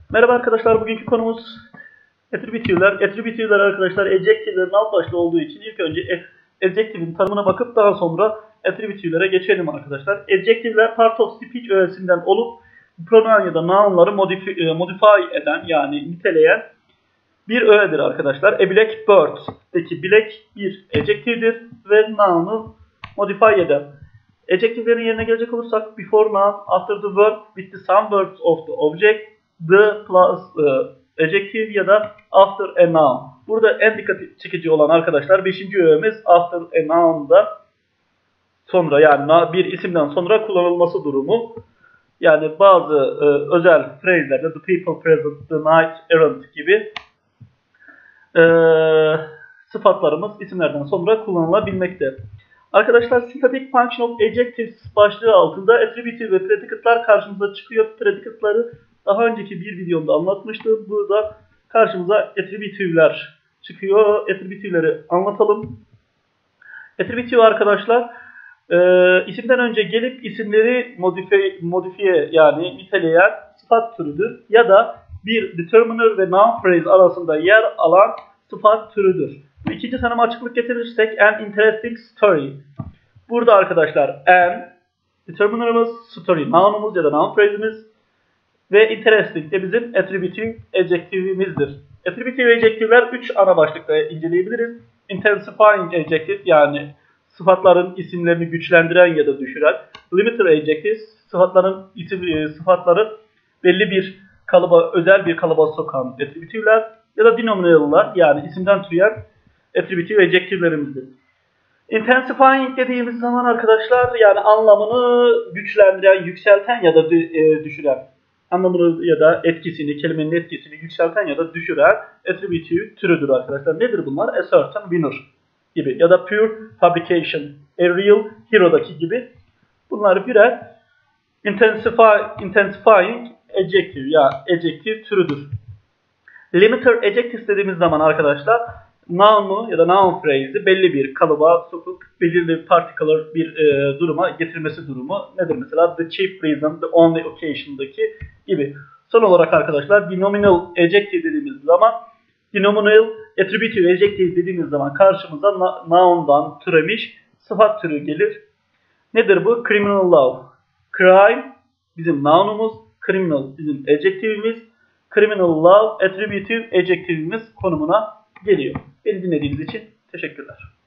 Merhaba arkadaşlar, bugünkü konumuz attribute'ler. Attribute'ler arkadaşlar adjective'lerin alt başlığı olduğu için ilk önce adjective'in tanımına bakıp daha sonra attribute'lere geçelim arkadaşlar. Adjective'ler part of speech öğesinden olup pronoun ya da noun'ları modify eden yani niteleyen bir öğedir arkadaşlar. A black bird'deki black bir adjective'dir ve noun'u modify eder. Adjective'lerin yerine gelecek olursak before noun, after the verb, with the some words of the object, the plus adjective ya da after a noun. Burada en dikkat çekici olan arkadaşlar 5. öğemiz after a noun'da sonra yani bir isimden sonra kullanılması durumu. Yani bazı özel phrase'lerde the people present, the knight errant gibi sıfatlarımız isimlerden sonra kullanılabilmekte. Arkadaşlar static function of adjectives başlığı altında attribute ve predicate'lar karşımıza çıkıyor. Predicate'ları daha önceki bir videomda anlatmıştım. Burada karşımıza attribute'ler çıkıyor. Attribute'leri anlatalım. Attribute arkadaşlar isimden önce gelip isimleri modifiye yani niteleyen sıfat türüdür. Ya da bir determiner ve noun phrase arasında yer alan sıfat türüdür. Bu ikinci tanıma açıklık getirirsek an interesting story. Burada arkadaşlar an determiner'ımız, story noun'umuz ya da noun phrase'imiz ve interesting de bizim attributive adjective'imizdir. Attributive adjective'ler 3 ana başlıkta inceleyebiliriz. Intensifying adjective yani sıfatların isimlerini güçlendiren ya da düşüren. Limiter adjectives sıfatların sıfatları belli bir kalıba, özel bir kalıba sokan attributive'ler ya da denominal'lar yani isimden türeyen attributive adjective'lerimizdir. Intensifying dediğimiz zaman arkadaşlar yani anlamını güçlendiren, yükselten ya da düşüren, anlamını ya da etkisini, kelimenin etkisini yükselten ya da düşüren attributive türüdür arkadaşlar. Nedir bunlar? A certain winner gibi ya da pure fabrication, a real hero'daki gibi. Bunlar birer intensifying adjective ya adjective türüdür. Limiter adjectives dediğimiz zaman arkadaşlar noun'u ya da noun phrase'i belli bir kalıba sokup belirli particular bir duruma getirmesi durumu nedir? Mesela the chief reason, the only occasion'daki gibi. Son olarak arkadaşlar denominal adjective dediğimiz zaman denominal attributive adjective dediğimiz zaman karşımıza noun'dan türemiş sıfat türü gelir. Nedir bu? Criminal law. Crime bizim noun'umuz, criminal bizim adjective'imiz. Criminal law attributive adjective'imiz konumuna geliyor. Beni dinlediğiniz için teşekkürler.